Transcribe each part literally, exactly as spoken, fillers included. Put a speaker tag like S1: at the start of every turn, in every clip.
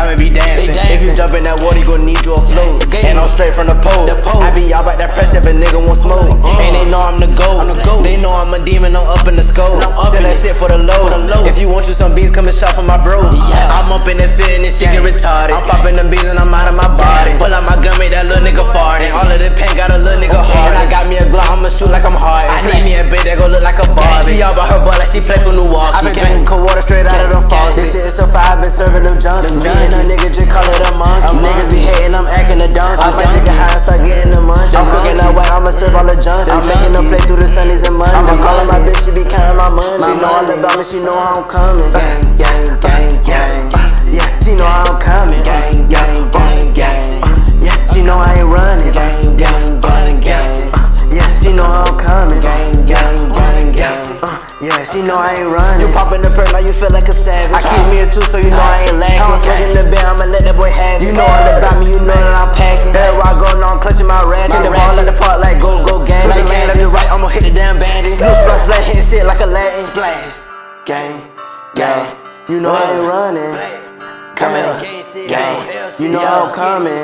S1: diamond be dancing. If you jump in that water, you gon' need you a float. And I'm straight from the pole. I be all about that pressure if a nigga won't smoke. And they know I'm the GOAT. They know I'm a demon, I'm up in the scope. Sell that shit for the low. If you want you some beats, come and shop for my bro. I'm up in the field and this shit get retarded. I'm popping them beats and I'm out of my body. Pull out my gun, make that little nigga farting. All of the pain got a little nigga hard. I got me a Glock, I'ma shoot like I'm hard. I need me a bitch that gon' look like a Barbie. She all about her butt like she play for Milwaukee. I been drinking cold water straight out of them falls. This shit is so fire, I been serving them junk. Me and a nigga just call it a monkey. Niggas be hating, I'm acting a donkey. I might get high and start getting the munch. I'm cooking up white, I'ma serve all the junk. I'm making them play through the Sundays and Mondays. I'm calling my bitch, she be counting my money. She know all about me, she know how I'm coming. Gang, gang, gang, gang. Yeah, she know how I'm coming. Gang, gang, gang, gang. Yeah, she know I ain't running. Gang, gang, gang, gang. Yeah, she know how I'm coming. Gang, gang, gang, gang. Yeah, she know I ain't running. You pop in the perk, now you feel like a savage. I keep me a two, so you know I ain't lacking. I'm smoking the bed, I'ma let that boy have it. You know all about me, you know that I'm packing. Everywhere I go, now I'm clutching my ratchet. The ball in the park like go, go, gang. Like gang, left me right, I'ma hit the damn bandit. Slip, splash, splash, hit shit like a Latin. Splash, gang, gang. You know I ain't running. Come here, gang. You know I'm coming.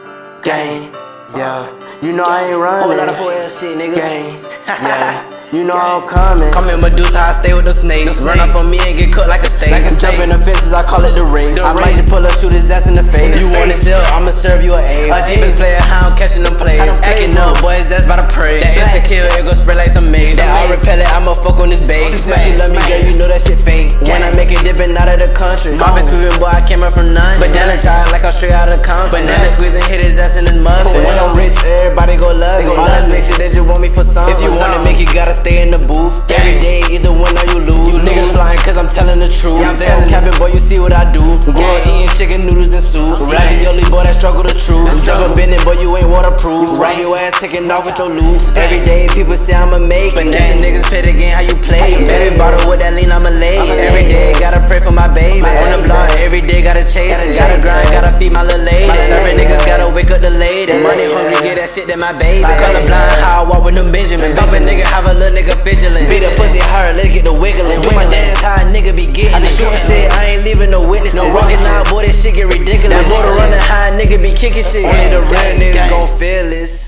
S1: Gang, yeah. You know I ain't running. Whole lot of four L shit, nigga. Gang, yeah. You know I'm coming. Come in Medusa, I stay with the snakes. Run up on me and get cut like a steak. Like a jump in the fences, I call it the race. I might just pull up, shoot his ass in the face. You want it still, I'ma serve you an A. A demon player, how I'm catching them plays. Acting up, boy, his ass by the pray. That insta kill, it gon' spread like some maze. That I repel it, I'ma fuck on this base. She said she love me, girl, you know that shit fake. When I make it dippin' out of the country. Moppin' tweetin', boy, I came up from none. Banana tied like I'm straight out of the country. Banana squeezing, hit his ass in his muffin. When I'm rich, everybody go love me. All that nigga, they just want me for something. If you wanna make it, gotta stay in the booth. Every day, either win or you lose. You niggas flying cause I'm telling the truth. Yeah, I'm telling capping, boy, you see what I do. Growing eating chicken noodles and soup. Ravioli, boy, that struggle the truth. Struggle bending, boy, you ain't waterproof. Ride your ass taking off with your loops. Every day, people say I'ma make it. Finesse niggas play the game, how you play it. Baby bottle with that lean, I'ma lay it. Every day, gotta pray for my baby. On the block, every day, gotta chase it. Gotta grind, gotta feed my little lady. Serving niggas, gotta wake up the lady. Money hungry, get that shit, that my baby. Colorblind, how I walk with them Benjamins. Stop a nigga, have a little nigga vigilant. Beat a pussy hard, let's get the wiggling. Do my dance, how a nigga be getting it. Shooting shit, I ain't leaving no witnesses. No walking out, boy, this shit get ridiculous. That motor running high, nigga be kicking shit. Only the real niggas gon' feel this.